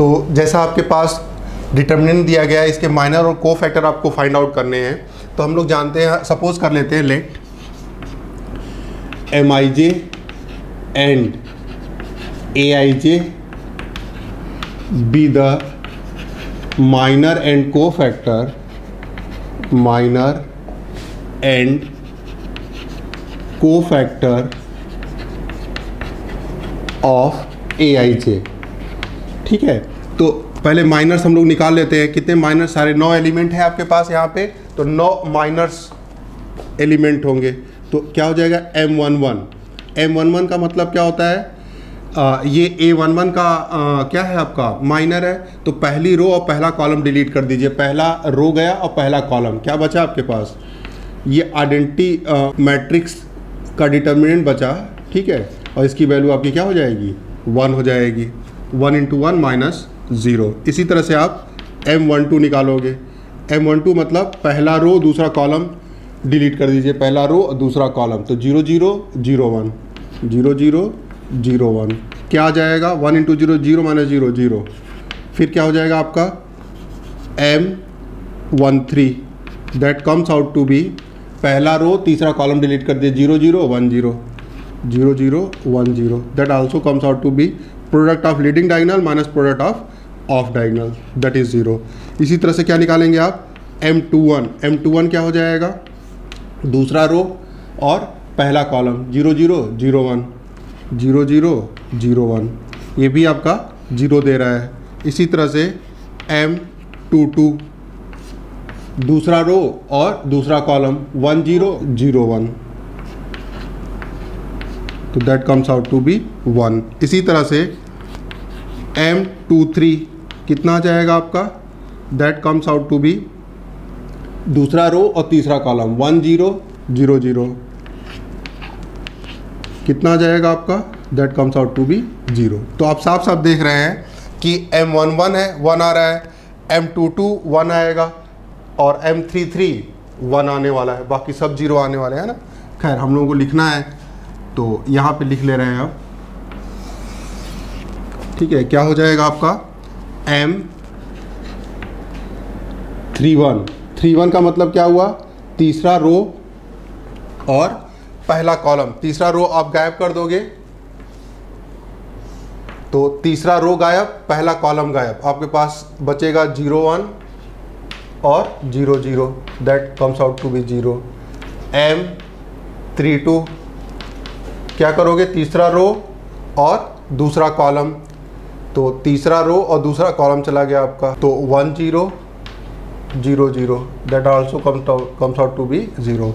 तो जैसा आपके पास डिटर्मिनेंट दिया गया है, इसके माइनर और को फैक्टर आपको फाइंड आउट करने हैं। तो हम लोग जानते हैं, सपोज कर लेते हैं, let Mij and Aij be the minor and cofactor of Aij। ठीक है, तो पहले माइनर्स हम लोग निकाल लेते हैं। कितने माइनर्स? सारे 9 एलिमेंट है आपके पास यहाँ पे, तो 9 माइनर्स एलिमेंट होंगे। तो क्या हो जाएगा? M11 का मतलब क्या होता है? ये A11 का क्या है आपका? माइनर है। तो पहली रो और पहला कॉलम डिलीट कर दीजिए। पहला रो गया और पहला कॉलम, क्या बचा आपके पास? ये आइडेंटिटी मैट्रिक्स का डिटर्मिनेंट बचा। ठीक है, और इसकी वैल्यू आपकी क्या हो जाएगी? 1 हो जाएगी। 1 × 1 - 0। इसी तरह से आप M12 निकालोगे। M12 मतलब पहला रो दूसरा कॉलम डिलीट कर दीजिए, पहला रो और दूसरा कॉलम। तो 0 0 0 1 0 0 0 1 क्या आ जाएगा? 1 × 0 0 - 0 0। फिर क्या हो जाएगा आपका? M13 that comes out to be, पहला रो तीसरा कॉलम डिलीट कर दिए, 0 0 1 0 0 0 1 0। That also comes out to be product of leading diagonal minus product of diagonal, that is 0। इसी तरह से क्या निकालेंगे आप? M21 क्या हो जाएगा? दूसरा रो और पहला कॉलम, 0 0 0 1 0 0 0 1। ये भी आपका 0 दे रहा है। इसी तरह से M22 दूसरा रो और दूसरा कॉलम, 1 0 0 1। तो that comes out to be 1। इसी तरह से M23 कितना आ जाएगा आपका? That comes out to be दूसरा रो और तीसरा कॉलम, 1 0 0 0। कितना आ जाएगा आपका? That comes out to be 0। तो आप साफ साफ देख रहे हैं कि M11 है, 1 आ रहा है, M22 1 आएगा और M33 1 आने वाला है, बाकी सब 0 आने वाले हैं ना। खैर, हम लोगों को लिखना है तो यहाँ पे लिख ले रहे हैं आप। ठीक है, क्या हो जाएगा आपका? M31 का मतलब क्या हुआ? तीसरा रो और पहला कॉलम। तीसरा रो आप गायब कर दोगे तो तीसरा रो गायब, पहला कॉलम गायब, आपके पास बचेगा 0 1 और 0 0। That comes out to be 0। M32 क्या करोगे? तीसरा रो और दूसरा कॉलम, तो तीसरा रो और दूसरा कॉलम चला गया आपका, तो 1 0 0 0। That also comes out to be 0।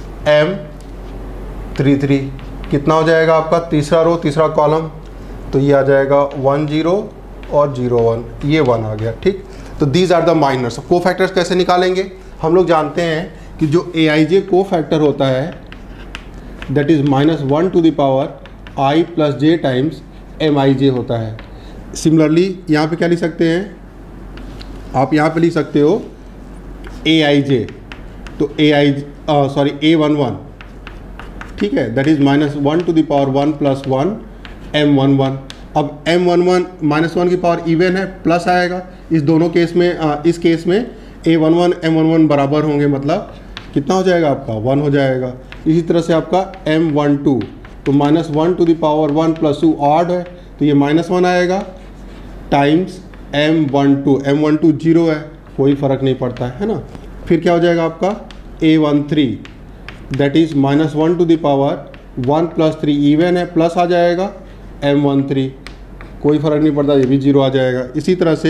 M33 कितना हो जाएगा आपका? तीसरा रो तीसरा कॉलम, तो ये आ जाएगा 1 0 और 0 1। ये 1 आ गया। ठीक, तो these are the minors. Cofactors कैसे निकालेंगे? हम लोग जानते हैं कि जो Aij को फैक्टर होता है that is -1 to the power i + j times Mij होता है। सिमिलरली यहाँ पे क्या लिख सकते हैं आप? यहाँ पे लिख सकते हो Aij, तो A11, ठीक है, that is -1 to the power 1 + 1 M11। अब M11 -1 की पावर इवन है, प्लस आएगा। इस दोनों केस में इस केस में A11 M11 बराबर होंगे, मतलब कितना हो जाएगा आपका? 1 हो जाएगा। इसी तरह से आपका M12 तो -1 to the power 1 + 2 ऑड है, तो ये -1 आएगा टाइम्स M12 0 है, कोई फ़र्क नहीं पड़ता है ना। फिर क्या हो जाएगा आपका? A13 that is -1 to the power 1 + 3 even है, प्लस आ जाएगा M13, कोई फ़र्क नहीं पड़ता, ये भी 0 आ जाएगा। इसी तरह से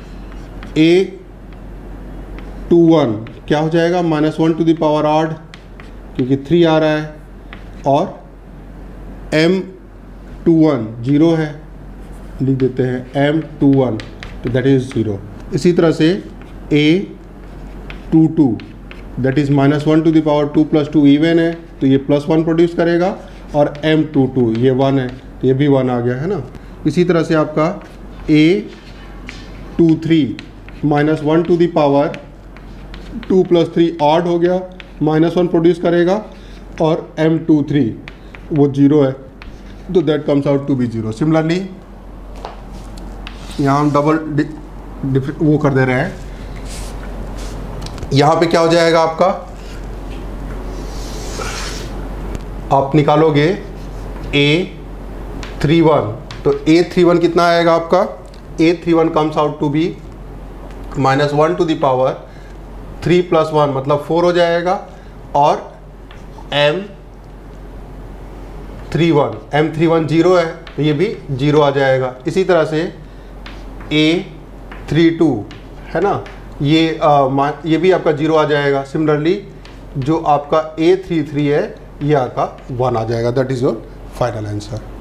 A21 क्या हो जाएगा? -1 to the power ऑड, क्योंकि 3 आ रहा है, और M21 0 है, लिख देते हैं M21, तो दैट इज़ 0। इसी तरह से A22 that is -1 to the power 2 + 2 even है, तो ये +1 प्रोड्यूस करेगा, और M22 ये 1 है, तो ये भी 1 आ गया है ना। इसी तरह से आपका A23 -1 to the power 2 + 3 odd हो गया, -1 प्रोड्यूस करेगा, और M23 वो 0 है, तो that comes out to be 0। Similarly यहाँ हम डबल वो कर दे रहे हैं। यहाँ पे क्या हो जाएगा आपका, आप निकालोगे A31, तो A31 कितना आएगा आपका, A31 comes out to be -1 to the power 3 + 1 मतलब 4 हो जाएगा, और M31 0 है तो ये भी 0 आ जाएगा। इसी तरह से A32 है ना, ये भी आपका 0 आ जाएगा। सिमिलरली जो आपका A33 है ये आपका 1 आ जाएगा। That is your final answer.